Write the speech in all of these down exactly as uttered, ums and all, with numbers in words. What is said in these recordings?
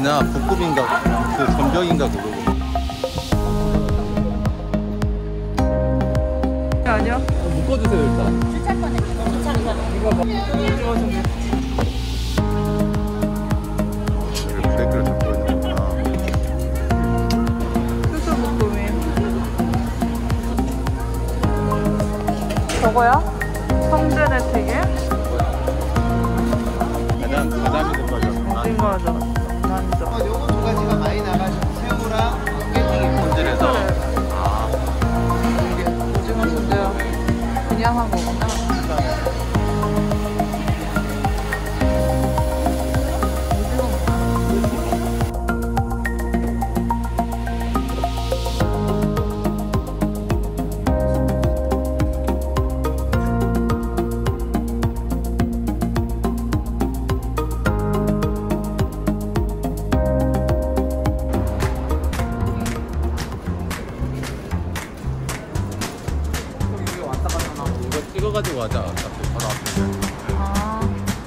뭐냐 볶음인가 그 전병인가 그거. 아니요. 어, 묶어주세요 일단. 주차 꺼내. 주차 꺼내. 이거 뭐 찍어주면. 브레이크를 잡고 있는구나. 수수볶음이. 저거야? 성전의 튀김? 가장 가장 있는 거죠. 어딘 거죠? 난저. 어, 요거 두 가지가 많이 나가지고 새우랑 깨튀김 손질해서. 아. 이게 오징어 순대야. 그냥 한 거구나. 찍어가지고 가자. 어차피 바로 앞인데. 아.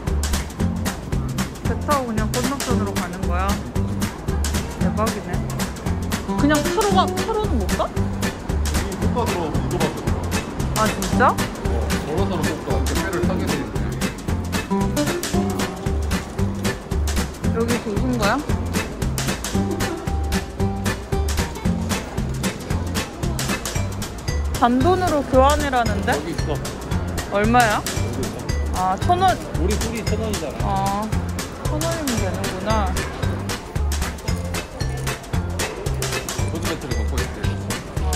배 타고 그냥 건너편으로 가는 거야? 대박이네. 그냥 차로 가, 차로는 못 가? 이 풋바드로 이거밖에 없어. 아, 진짜? 어, 걸어서는 못 가. 배를 타게 돼 있네. 여기 도신 거야? 단돈으로 교환이라는데? 여기 있어. 얼마야? 여기 있어. 아, 천 원. 우리 둘이 천 원이잖아. 아, 천 원이면 되는구나. 푸드매트를 갖고 있대. 아.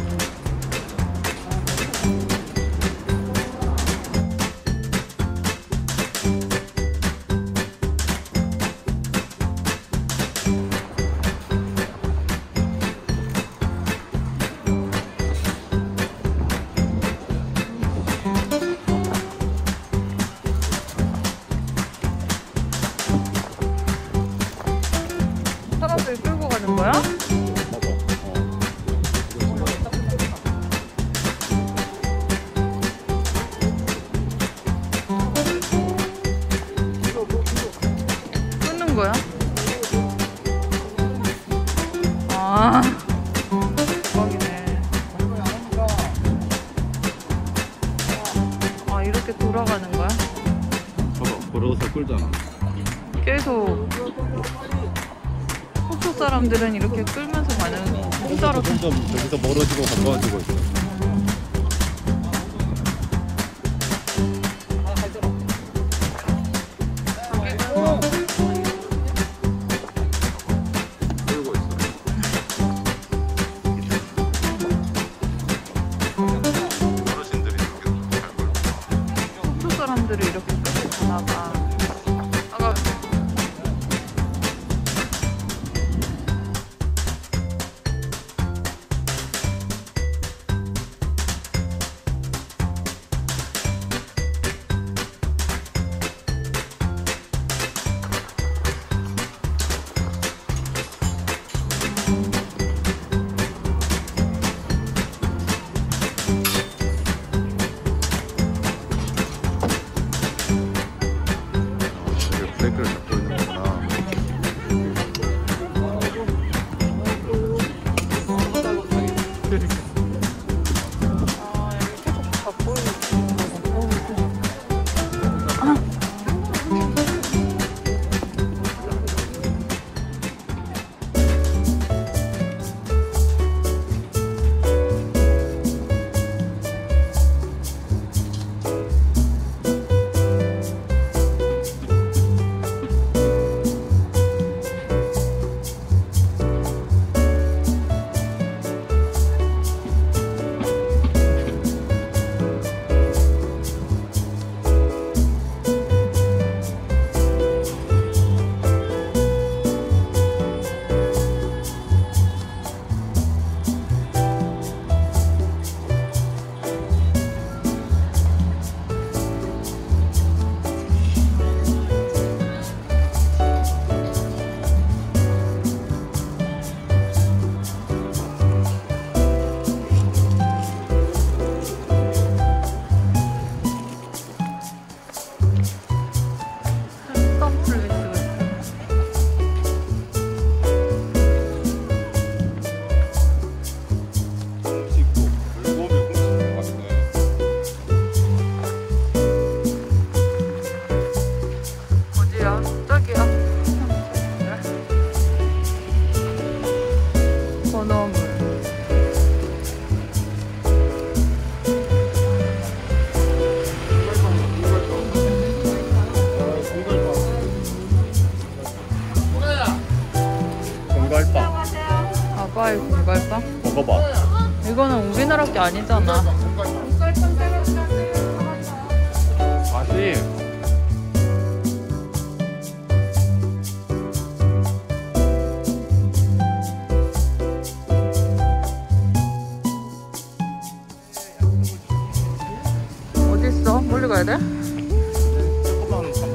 사람들 끌고 가는 거야? 끊는 거야? 아, 대박이네. 아, 이렇게 돌아가는 거야? 저거 걸어서 끌잖아. 계속 호주 사람들은 이렇게 끌면서 가는 공짜로 점점 여기서 멀어지고 가까워지고 있어. 끌고 있어. 어르신들이 이렇게 잘 끌고. 호주 사람들이 이렇게 끌고 가나 봐. 아까 브레이크를 잡고 있는구나. 아, 여기 계속 다 보이는 거고. 가까이 공갈까? 먹어봐. 이거는 우리나라 게 아니잖아. 맛이 어딨어? 멀리 가야 돼? 조금만 참.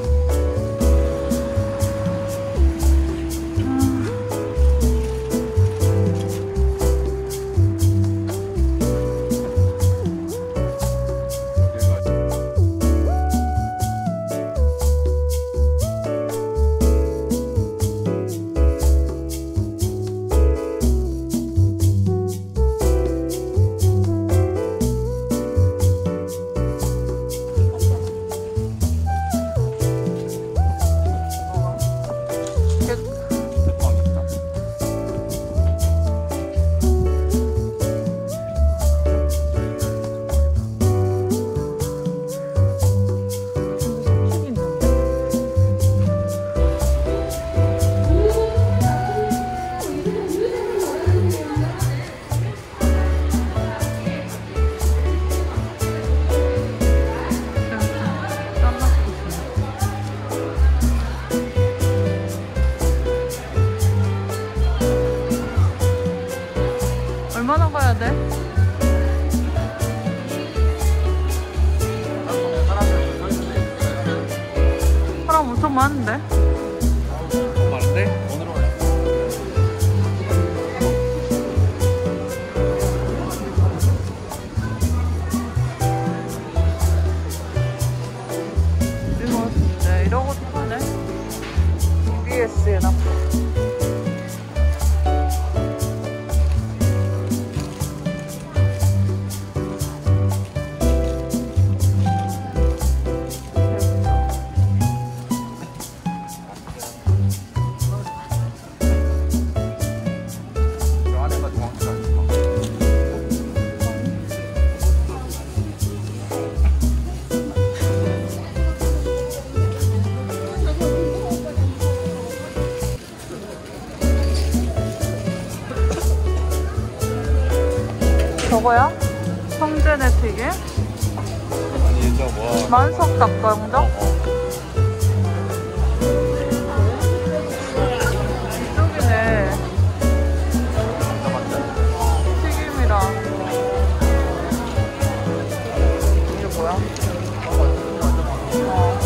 얼마나 가야 돼? 사람 엄청 많은데? 많은데? 오늘 올래. 이거 진짜 이러고 타네? 이비에스에 나 저 안에가 정확히 알까? 저거야? 성전의 튀김? 아니 저 뭐. 만석 닭강정? 이쪽이네. 튀김이랑 이게 뭐야? 어.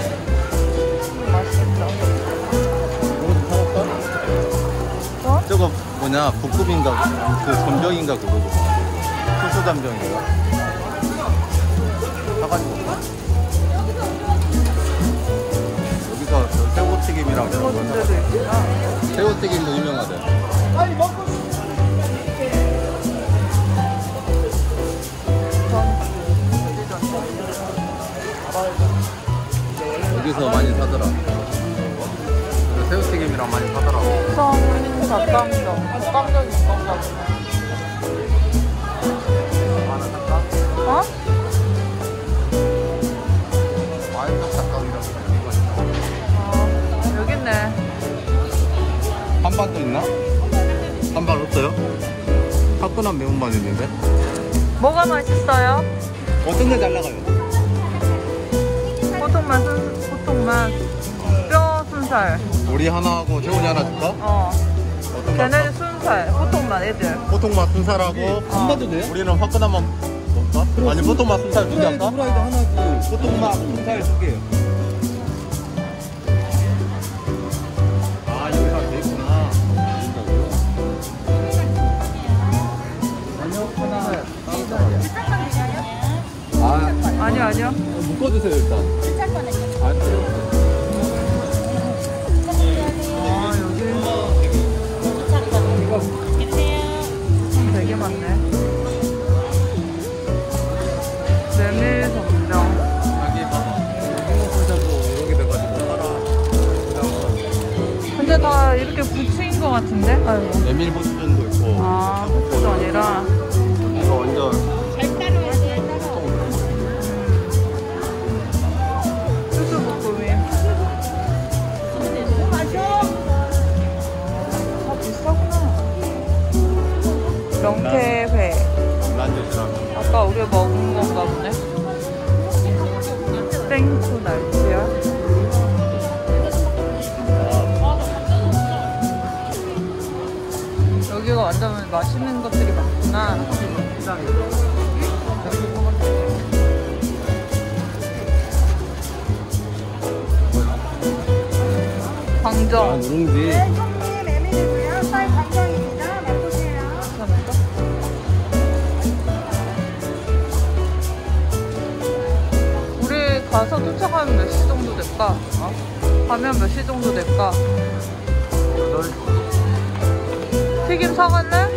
맛있겠다. 어? 저거 뭐냐 볶음인가 그 점정인가 그거고 수수 점정인가 사가지고 여기서 저 새우튀김이랑 이거 그런 문제도 거 있구나. 새우튀김도 유명하대. 여기서 많이 사더라. 그래서 새우튀김이랑 많이 사더라고. 성 닭강정. 닭강정이 건가 보네. 하나 살까? 어? 와인떡 닭강정 이거 있어. 어, 여기 있네. 한반도 있나? 한반 없어요? 화끈한 매운반 있는데? 뭐가 맛있어요? 어떤 게 잘 나가요? 보통만 순, 보통만 뼈 순살. 우리 하나 하고 재훈이 하나 줄까? 어. 어떤 맛? 걔네는 순살. 보통만 애들. 보통 맛 순살하고 한반도 돼요? 우리는 화끈한 맛 먹을까? 아니 보통 맛 순살 두 개 할까? 후라이드 하나고 보통 맛 순살 두 개요. 아 여기 다 돼 있구나. 아 아니요, 아니요. 묶어주세요 일단. 아 그래요? 아, 여기 참 되게 많네. 메밀 점정. 여기 봐봐. 이모 보자고 이렇게 돼가지고 팔아. 근데 다 이렇게 부치인 것 같은데? 아이고. 메밀 보수전도 있고. 아, 부치도 아니라. 이거 완전. 수수볶음이. 다 비싸구나. 생수 날치알. 여기가 완전 맛있는 것들이 많구나. 광정. 누룽지. 형님 애미들고요. 쌀 간장입니다. 맛보세요. 괜찮을까? 우리 가서 도착하면 몇 시 정도 될까? 어? 가면 몇 시 정도 될까? 튀김 사갈래?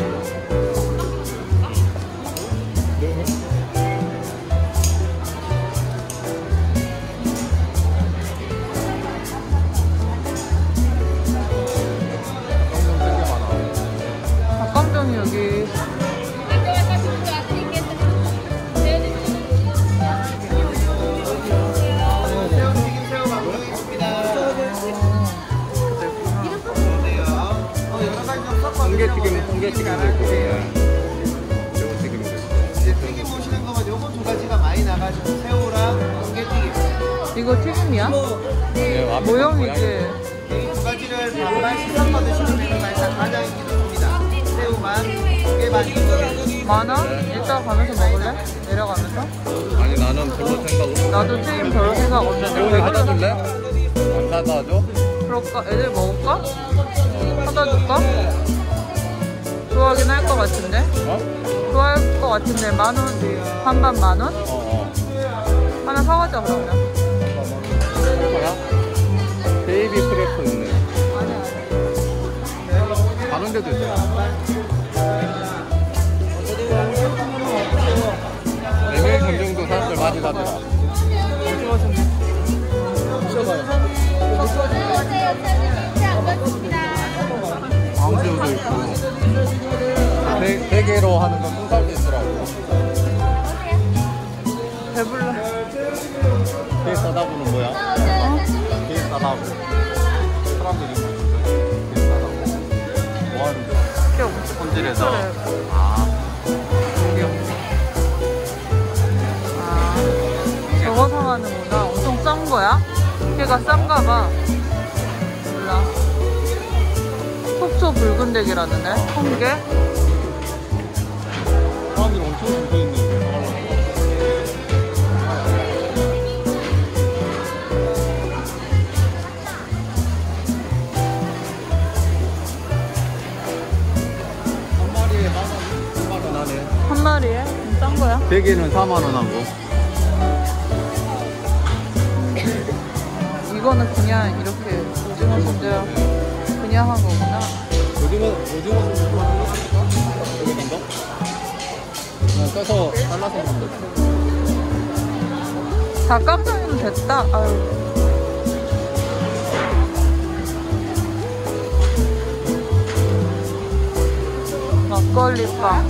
닭강정이 여기 새우튀김 새우가 보여있습니다. 좋네요. 어, 여러 가지 좀 섞어서 홍게튀김은 홍게튀김도 있고, 새우튀김도 있고. 이제 튀김 보시는 거면 요거 두 가지가 많이 나가지고 새우랑 홍게튀김. 이거 튀김이야? 네, 앞에 모형이지? 이 두 가지를 반반 씻어서 드시면 되는 맛이 가장 좋습니다. 새우만, 홍게만. 많아? 이따 가면서 먹을래? 내려가면서? 아니, 나는 별로 생각 없어. 나도 튀김 별 생각 없는데 새우 왜 하나 그래? 줄래? 안 사다 줘? 그럴까? 애들 먹을까? 사다 줄까? 좋아하긴 할 것 같은데? 어? 좋아할 것 같은데 만 원? 반반 만 원? 어, 어. 하나 사가자 그러면. 뭐야? 베이비 크래커 있네. 아니 아니. 다른 데도 있어. 메밀 검정도 사람들 많이 사더라. 광새우도 있고. 대, 대게로 하는 건 통살도 있더라고. 배불러. 되게 싸다고는 뭐야? 어? 되게 싸다고. 사람들이 되게 싸다고. 뭐 하는 거야? 귀여워. 손질해서. 그래. 아, 아, 저거 사가는구나. 엄청 싼 거야? 걔가 싼가 봐. 몰라. 속초 붉은 대게라는데? 한 개? 사람들이 엄청 줄서 있네. 한 마리에 만 원, 삼만 원 하네. 한 마리에? 좀 싼 거야? 대게는 사만 원 하고. 이거는 그냥 이렇게 오징어 손질 그냥 한 거구나. 오징어, 오징어 소스 하는 거 있을까? 여기던가? 그냥 써서 잘라서 먹으면 돼. 닭강정이면 됐다. 아유. 막걸리빵.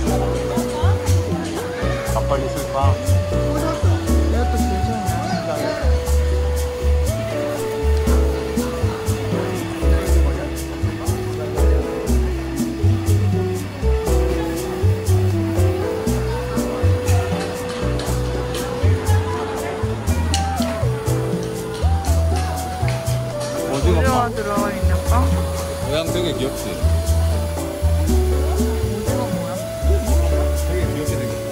막걸리 술빵. 이것도 괜찮네. 오징어 오징어 빵. 들어가 있는 빵? 모양 되게 귀엽지? 오징어 뭐야? 되게 귀엽게 생겼어.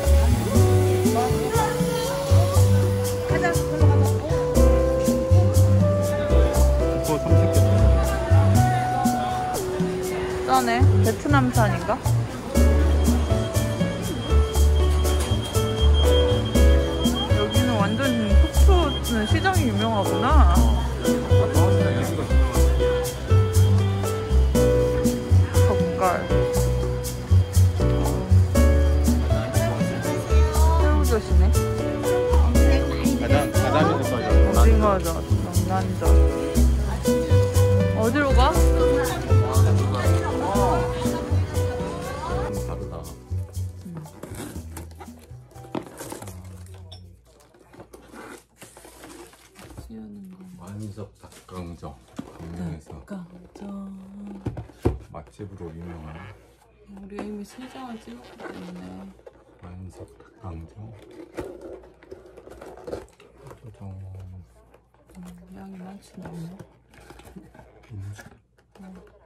그거 삼십 개. 싸네. 베트남산인가? 여기는 완전 속초는 시장이 유명하구나. 젓갈. 새우젓이네. 가장, 가자미도 빠져. 오징어젓, 명란젓. 어디로 가? 다르다. 완석 닭강정. 강릉에서 닭강정. 맛집으로 유명한 우리 이미 세 장을 찍었기 때문에. 완석 닭강정. 닭강정. 음, 양이 많지는 않네. 이모지. 어.